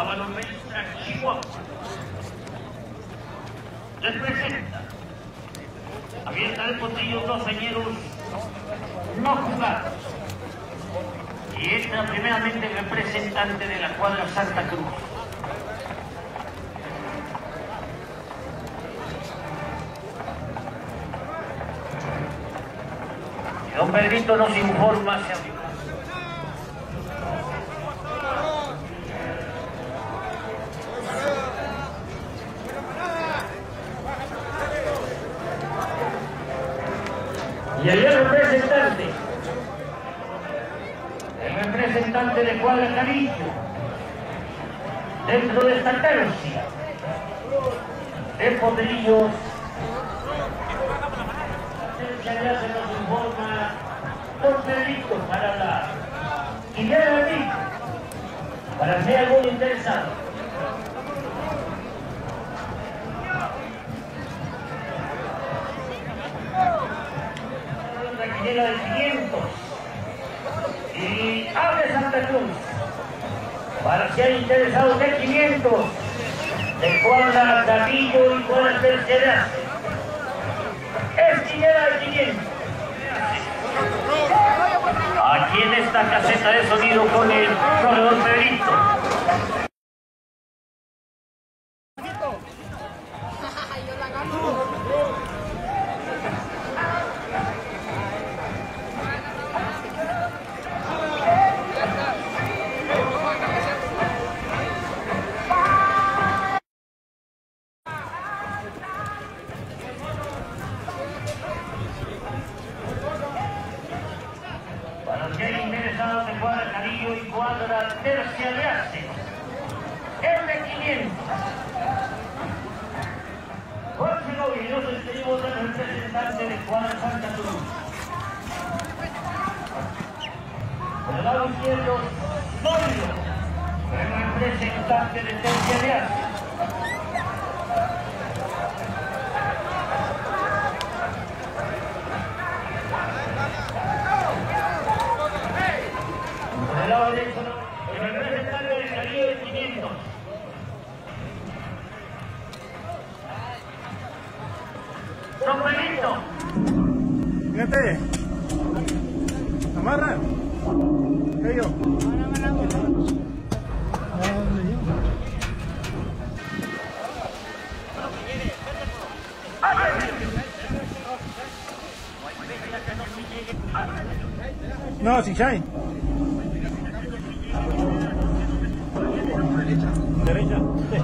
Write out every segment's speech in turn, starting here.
Balonmestra Chihuahua. Les presenta, abierta el potrillo, dos señeros no jugados. Y entra primeramente el representante de la cuadra Santa Cruz. Y don Pedrito nos informa hacia arriba. Y allá el representante de Cuadra Carillo, dentro de esta tercia de potrillos, ya se nos informa don Pedrito para la quiniela de mí, para si hay algún interesado. Quiniela de 500 y abre Santa Cruz para si hay interesados de 500 de Cuadra Carillo y Cuadra Tercera. Es quiniela de 500 aquí en esta caseta de sonido con el corredor Pedrito. De Cuadra Carillo y Cuadra Tercia de Arce, el de 500. Jorge Novi, nos despedimos del representante de Cuadra Santa Cruz. Por el lado izquierdo, Novio, el representante de Tercia de Arce. Por el lado derecho, el representante de Carillo de 500. Don Pedrito. Fíjate. Amarra. ¿Qué yo? No, si hay. Derecha. Sí.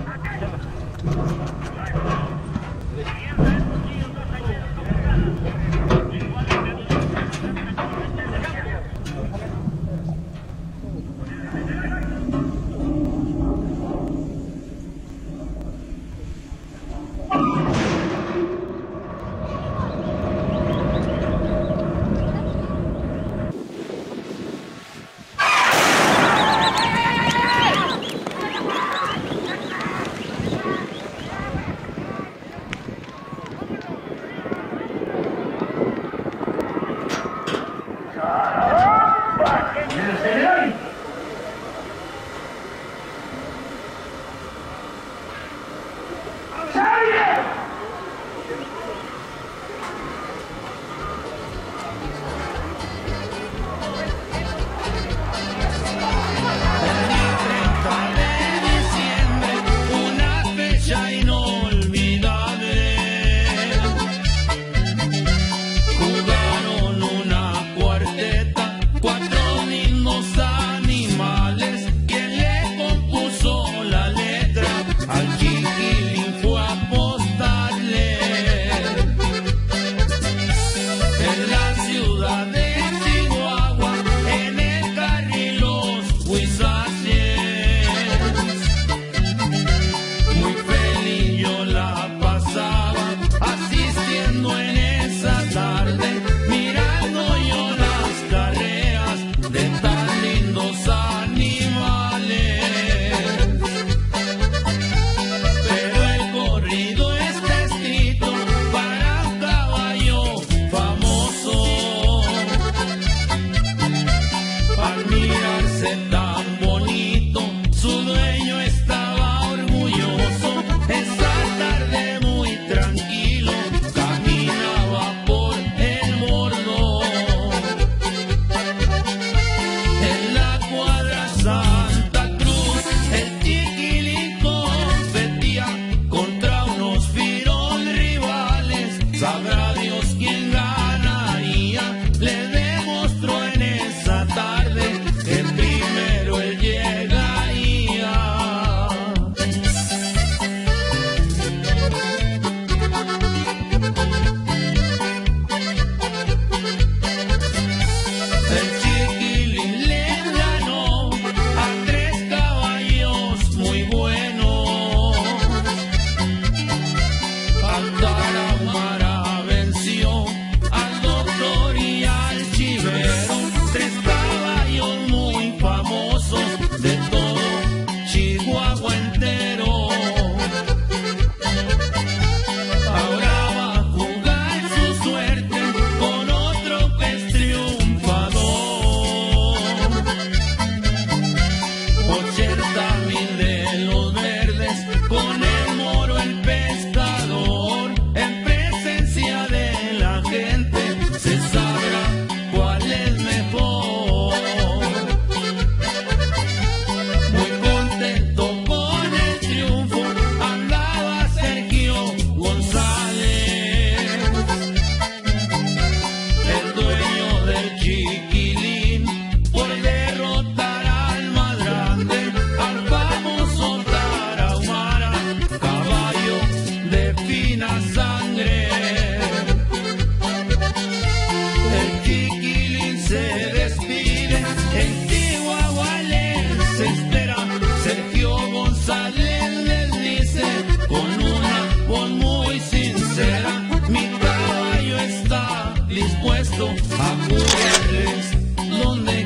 puesto a correr, donde